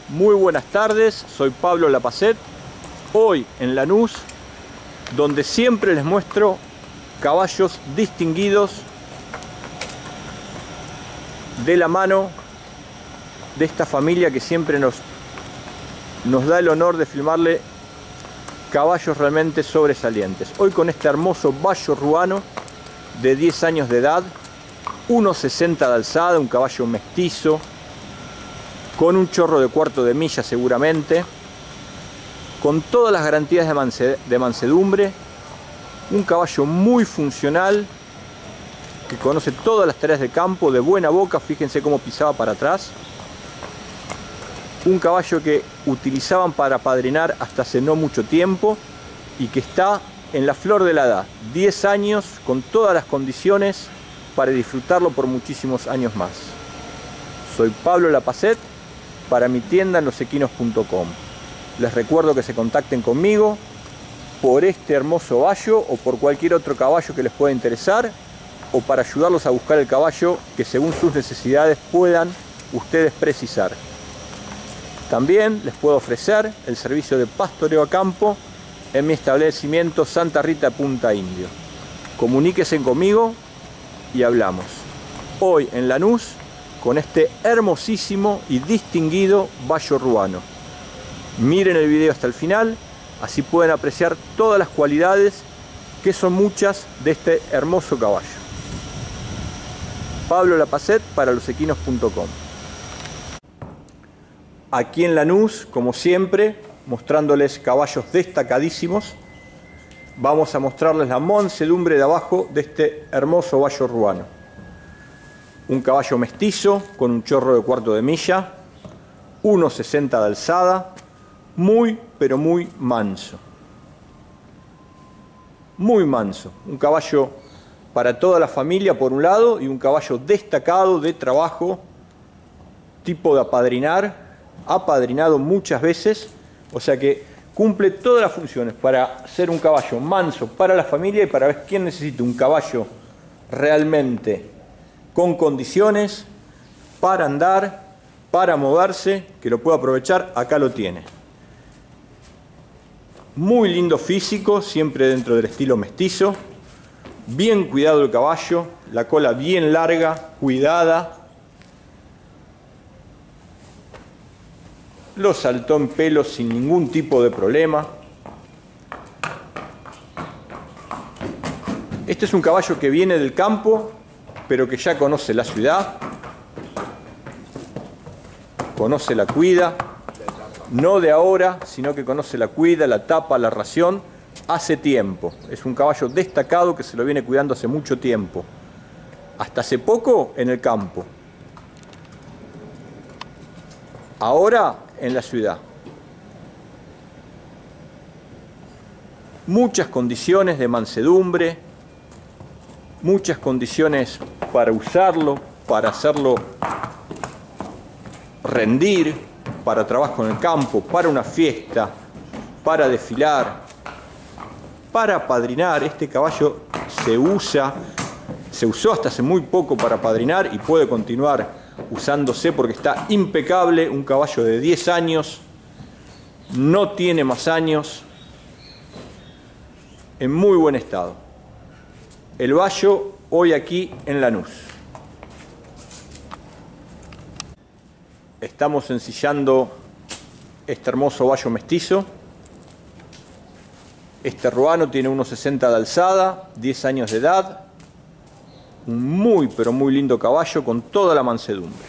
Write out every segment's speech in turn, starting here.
Muy buenas tardes, soy Pablo Lapacet, hoy en Lanús, donde siempre les muestro caballos distinguidos de la mano de esta familia que siempre nos da el honor de filmarle caballos realmente sobresalientes. Hoy con este hermoso Bayo Ruano de 10 años de edad, 1,60 de alzada, un caballo mestizo, con un chorro de cuarto de milla seguramente, con todas las garantías de mansedumbre, un caballo muy funcional, que conoce todas las tareas de campo, de buena boca, fíjense cómo pisaba para atrás. Un caballo que utilizaban para apadrinar hasta hace no mucho tiempo y que está en la flor de la edad, 10 años, con todas las condiciones para disfrutarlo por muchísimos años más. Soy Pablo Lapacet, para mi tienda en losequinos.com. Les recuerdo que se contacten conmigo por este hermoso Bayo o por cualquier otro caballo que les pueda interesar, o para ayudarlos a buscar el caballo que según sus necesidades puedan ustedes precisar. También les puedo ofrecer el servicio de pastoreo a campo en mi establecimiento Santa Rita Punta Indio. Comuníquense conmigo y hablamos. Hoy en Lanús con este hermosísimo y distinguido Bayo Ruano. Miren el video hasta el final, así pueden apreciar todas las cualidades, que son muchas, de este hermoso caballo. Pablo Lapacet para losequinos.com. Aquí en Lanús, como siempre, mostrándoles caballos destacadísimos, vamos a mostrarles la mansedumbre de abajo de este hermoso Bayo Ruano. Un caballo mestizo con un chorro de cuarto de milla, 1,60 de alzada, muy pero muy manso. Muy manso, un caballo para toda la familia por un lado y un caballo destacado de trabajo, tipo de apadrinar, apadrinado muchas veces, o sea que cumple todas las funciones para ser un caballo manso para la familia y para ver quién necesita un caballo realmente con condiciones para andar, para moverse, que lo pueda aprovechar. Acá lo tiene. Muy lindo físico, siempre dentro del estilo mestizo. Bien cuidado el caballo, la cola bien larga, cuidada. Lo saltó en pelo sin ningún tipo de problema. Este es un caballo que viene del campo, pero que ya conoce la ciudad, conoce la cuida, no de ahora, sino que conoce la cuida, la tapa, la ración, hace tiempo. Es un caballo destacado que se lo viene cuidando hace mucho tiempo, hasta hace poco en el campo, ahora en la ciudad. Muchas condiciones de mansedumbre, muchas condiciones para usarlo, para hacerlo rendir, para trabajo en el campo, para una fiesta, para desfilar, para apadrinar. Este caballo se usó hasta hace muy poco para apadrinar y puede continuar usándose porque está impecable. Un caballo de 10 años, no tiene más años, en muy buen estado. El Bayo hoy aquí en Lanús. Estamos ensillando este hermoso Bayo mestizo. Este ruano tiene 1,60 de alzada, 10 años de edad. Un muy pero muy lindo caballo con toda la mansedumbre.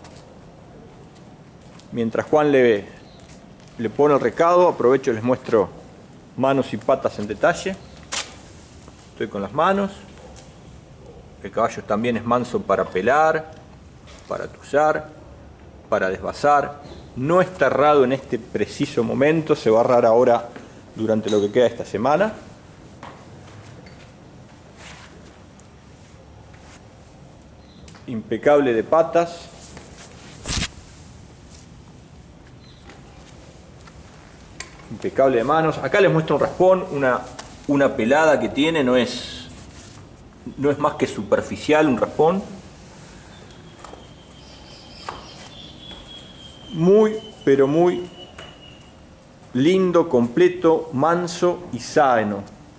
Mientras Juan le pone el recado, aprovecho y les muestro manos y patas en detalle. Estoy con las manos. El caballo también es manso para pelar, para tuzar, para desvasar. No está errado en este preciso momento, se va a errar ahora durante lo que queda de esta semana. Impecable de patas. Impecable de manos. Acá les muestro un raspón, una pelada que tiene, no es más que superficial, un raspón. Muy pero muy lindo, completo, manso y sano.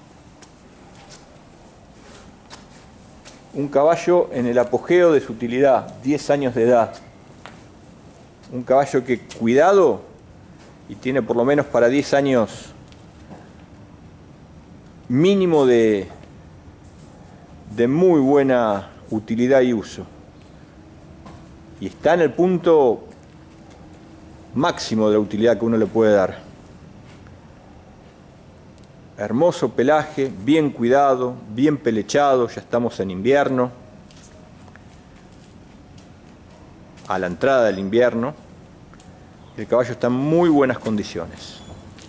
Un caballo en el apogeo de su utilidad, 10 años de edad. Un caballo que, cuidado, y tiene por lo menos para 10 años mínimo de muy buena utilidad y uso. Y está en el punto máximo de la utilidad que uno le puede dar. Hermoso pelaje, bien cuidado, bien pelechado, ya estamos en invierno, a la entrada del invierno. El caballo está en muy buenas condiciones.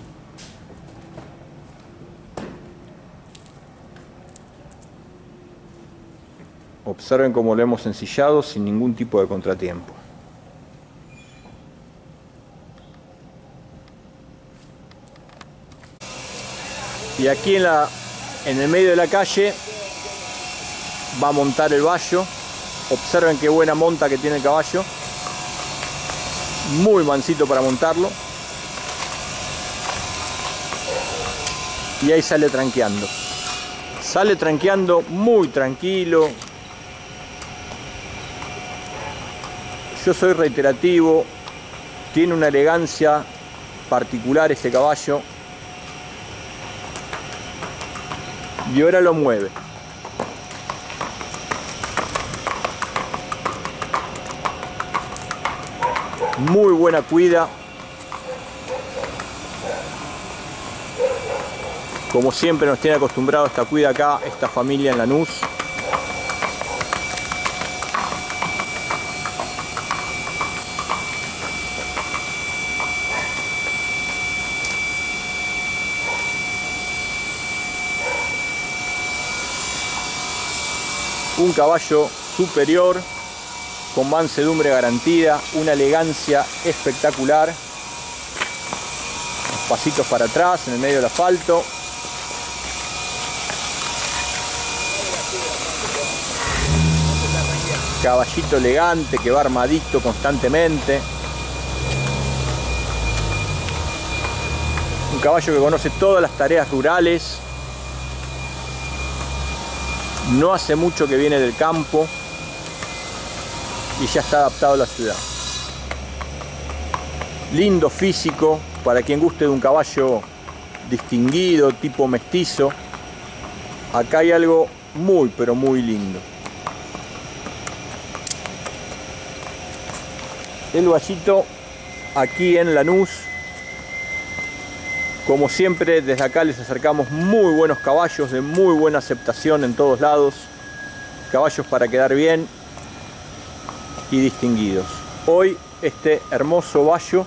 Observen cómo lo hemos ensillado sin ningún tipo de contratiempo. Y aquí en el medio de la calle va a montar el vallo. Observen qué buena monta que tiene el caballo. Muy mansito para montarlo. Y ahí sale tranqueando. Sale tranqueando muy tranquilo. Yo soy reiterativo. Tiene una elegancia particular este caballo. Y ahora lo mueve. Muy buena cuida. Como siempre nos tiene acostumbrado esta cuida acá, esta familia en Lanús. Un caballo superior, con mansedumbre garantida, una elegancia espectacular. Los pasitos para atrás en el medio del asfalto. Caballito elegante que va armadito constantemente. Un caballo que conoce todas las tareas rurales. No hace mucho que viene del campo y ya está adaptado a la ciudad. Lindo físico, para quien guste de un caballo distinguido, tipo mestizo. Acá hay algo muy, pero muy lindo. El vallito aquí en Lanús. Como siempre, desde acá les acercamos muy buenos caballos de muy buena aceptación en todos lados. Caballos para quedar bien y distinguidos. Hoy este hermoso vallo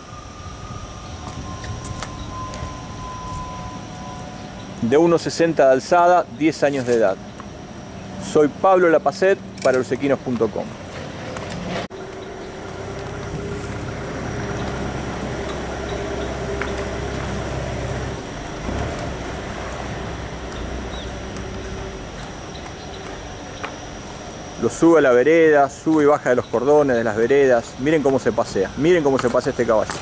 de 1,60 de alzada, 10 años de edad. Soy Pablo Lapacet para losequinos.com. Lo sube a la vereda, sube y baja de los cordones de las veredas. Miren cómo se pasea, miren cómo se pasea este caballo.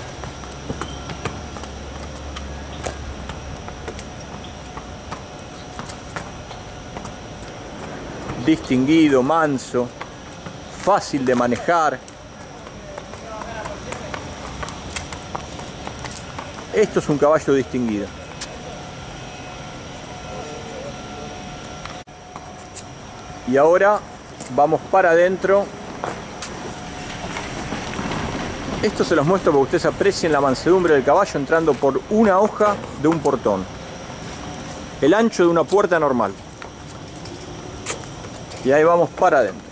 Distinguido, manso, fácil de manejar. Esto es un caballo distinguido. Y ahora vamos para adentro. Esto se los muestro para que ustedes aprecien la mansedumbre del caballo entrando por una hoja de un portón. El ancho de una puerta normal. Y ahí vamos para adentro.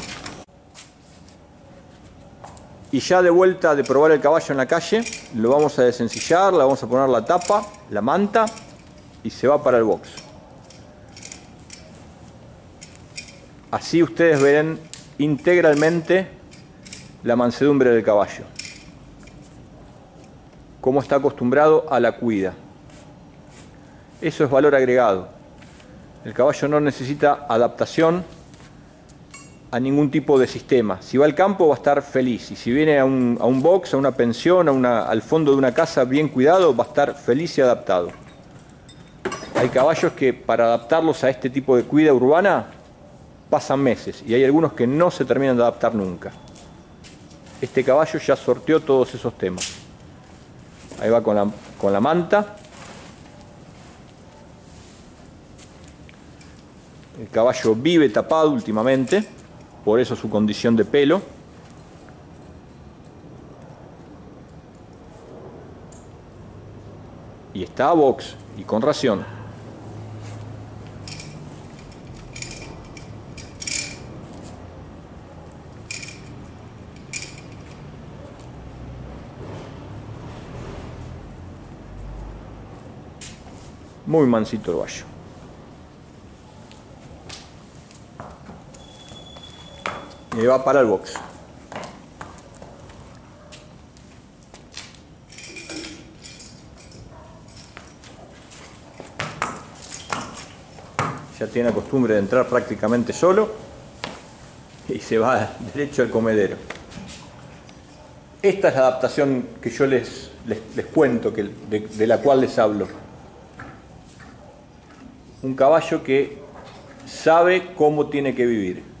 Y ya de vuelta de probar el caballo en la calle, lo vamos a desensillar, le vamos a poner la tapa, la manta y se va para el box. Así ustedes verán integralmente la mansedumbre del caballo. Cómo está acostumbrado a la cuida. Eso es valor agregado. El caballo no necesita adaptación a ningún tipo de sistema. Si va al campo va a estar feliz, y si viene a un box, a una pensión, al fondo de una casa bien cuidado, va a estar feliz y adaptado. Hay caballos que para adaptarlos a este tipo de cuida urbana pasan meses, y hay algunos que no se terminan de adaptar nunca. Este caballo ya sorteó todos esos temas. Ahí va con la manta. El caballo vive tapado últimamente, por eso su condición de pelo. Y está a box y con ración. Muy mansito el gallo. Y va para el box. Ya tiene la costumbre de entrar prácticamente solo y se va derecho al comedero. Esta es la adaptación que yo les cuento, de la cual les hablo. Un caballo que sabe cómo tiene que vivir.